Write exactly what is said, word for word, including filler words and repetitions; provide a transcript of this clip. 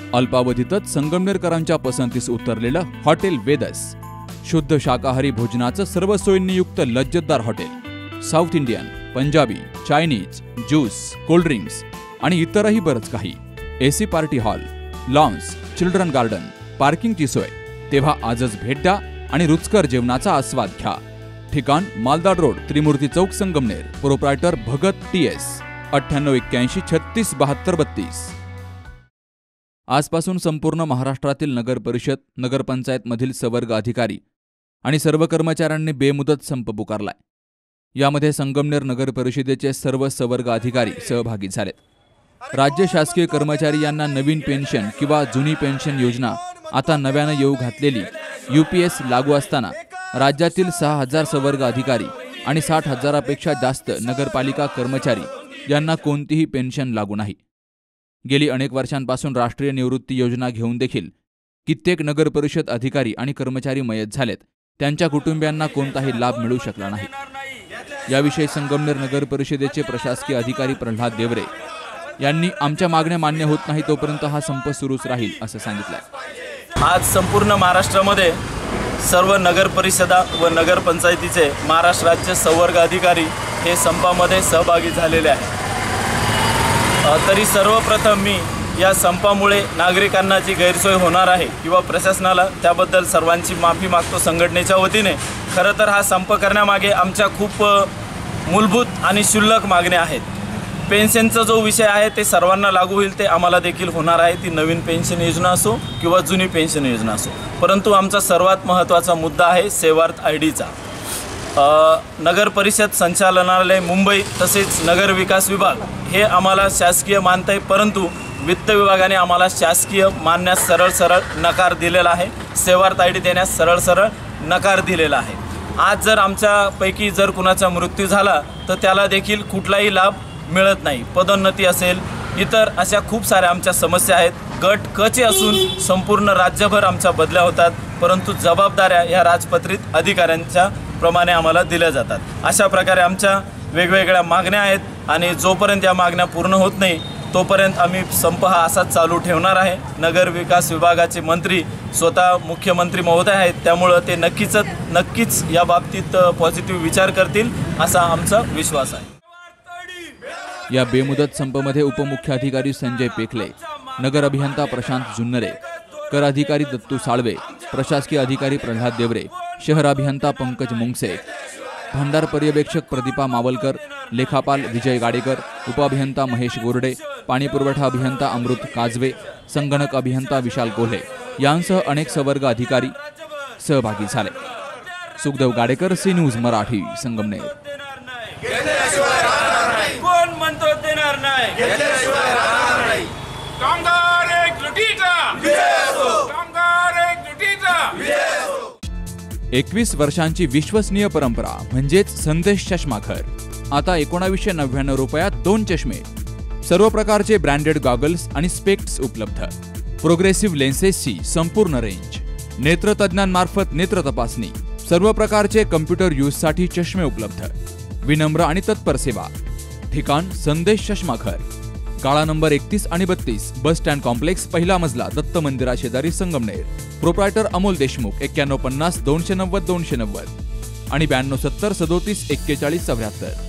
अल्पावधीतच संगमनेरकरांच्या पसंतीस उतरलेलं हॉटेल वेदस, शुद्ध शाकाहारी भोजनाचं सर्व सोयींनी युक्त लज्जतदार hotel, south Indian, Punjabi, Chinese, juice, cold drinks आणि इतरही बरंच काही, AC party hall, lawns, children garden, पार्किंगची सोय. तेव्हा आजच भेट द्या आणि रुचकर जेवणाचा आस्वाद घ्या. ठिकाण Maldad road, Trimurti Chowk, Sangamner. Proprietor Bhagat T S, अठ्ठ्याण्णव एक्क्याऐंशी छत्तीस बहात्तर बत्तीस. आजपासून संपूर्ण महाराष्ट्रातील नगर परिषद, नगरपंचायतमधील सवर्ग अधिकारी आणि सर्व कर्मचाऱ्यांनी बेमुदत संप पुकारलाय. यामध्ये संगमनेर नगर परिषदेचे सर्व सवर्ग अधिकारी सहभागी झालेत. राज्य शासकीय कर्मचारी यांना नवीन पेन्शन किंवा जुनी पेन्शन योजना आता नव्यानं येऊ घातलेली यूपीएस लागू असताना राज्यातील सहा हजार सवर्ग अधिकारी आणि साठ हजारापेक्षा जास्त नगरपालिका कर्मचारी यांना कोणतीही पेन्शन लागू नाही. गेली अनेक वर्षांपासून राष्ट्रीय निवृत्ती योजना घेऊन देखील कित्येक नगर परिषद अधिकारी आणि कर्मचारी मयत झालेत. त्यांच्या कुटुंबियांना कोणताही लाभ मिळू शकला नाही. याविषयी संगमनेर नगर परिषदेचे प्रशासकीय अधिकारी प्रल्हाद देवरे यांनी आमच्या मागण्या मान्य होत नाही तोपर्यंत हा संप सुरूच राहील असं सांगितलं. आज संपूर्ण महाराष्ट्रामध्ये सर्व नगर परिषदा व नगरपंचायतीचे महाराष्ट्र राज्य संवर्ग अधिकारी हे संपामध्ये सहभागी झालेले आहेत. तरी सर्वप्रथम मी या संपामुळे नागरिकांना जी गैरसोय होणार आहे किंवा प्रशासनाला, त्याबद्दल सर्वांची माफी मागतो संघटनेच्या वतीने. खरं तर हा संप करण्यामागे आमच्या खूप मूलभूत आणि क्षुल्लक मागण्या आहेत. पेन्शनचा जो विषय आहे ते सर्वांना लागू होईल, ते आम्हाला देखील होणार आहे. ती नवीन पेन्शन योजना असो किंवा जुनी पेन्शन योजना असो. परंतु आमचा सर्वात महत्त्वाचा मुद्दा आहे सेवार्थ आय डीचा. नगर परिषद संचालनालय मुंबई तसेच नगर विकास विभाग हे आम्हाला शासकीय मानत आहे, परंतु वित्त विभागाने आम्हाला शासकीय मानण्यास सरळ सरळ नकार दिलेला आहे. सेवार्थ आय डी देण्यास सरळ सरळ नकार दिलेला आहे. आज जर आमच्यापैकी जर कुणाचा मृत्यू झाला तर त्याला देखील कुठलाही लाभ मिळत नाही. पदोन्नती असेल, इतर अशा खूप साऱ्या आमच्या समस्या आहेत. गट कचे असून संपूर्ण राज्यभर आमच्या बदल्या होतात, परंतु जबाबदाऱ्या ह्या राजपत्रित अधिकाऱ्यांच्या प्रमाणे आम्हाला दिल्या जातात. अशा प्रकारे आमच्या वेगवेगळ्या मागण्या आहेत आणि जोपर्यंत या मागण्या पूर्ण होत नाही तोपर्यंत आम्ही संप हा असाच चालू ठेवणार आहे. नगर विकास विभागाचे मंत्री स्वतः मुख्यमंत्री महोदय आहेत, त्यामुळं ते नक्कीच नक्कीच या बाबतीत पॉझिटिव्ह विचार करतील असा आमचा विश्वास आहे. या बेमुदत संपमध्ये उपमुख्याधिकारी संजय पेखले, नगर अभियंता प्रशांत जुन्नरे, कर अधिकारी दत्तू साळवे, प्रशासकीय अधिकारी प्रल्हाद देवरे, शहर अभियंता पंकज मुंगसे, भंडार पर्यवेक्षक प्रदीपा मावलकर, लेखापाल विजय गाडेकर, उपअभियंता महेश गोरडे, पाणीपुरवठा अभियंता अमृत काजवे, संगणक अभियंता विशाल कोल्हे यांसह अनेक सवर्ग अधिकारी सहभागी झाले. Sukhdev Gadekar, C news Marathi, Sangamner. कोण म्हणतो देणार नाही? कामगार एक लुटीचा, कामगार एक लुटीचा. एकवीस वर्षांची विश्वसनीय परंपरा म्हणजेच संदेश चष्माघर. आता एकोणावीसशे नव्याण्णव रुपयात दोन चष्मे, सर्व प्रकारचे ब्रँडेड गॉगल्स आणि स्पेक्ट्स उपलब्ध. प्रोग्रेसिव्ह लेन्सेसची संपूर्ण रेंज, नेत्रतज्ञांमार्फत नेत्र तपासणी, सर्व प्रकारचे कम्प्युटर यूजसाठी चष्मे उपलब्ध. विनम्र आणि तत्पर सेवा. ठिकाण संदेश चष्माघर, गाळा नंबर एकतीस आणि बत्तीस, बस स्टँड कॉम्प्लेक्स, पहिला मजला, दत्त मंदिरा शेजारी, संगमनेर. प्रोप्रायटर अमोल देशमुख, एक्क्याण्णव पन्नास दोनशे नव्वद दोनशे नव्वद आणि ब्याण्णव सत्तर सदोतीस एक्केचाळीस चौऱ्याहत्तर.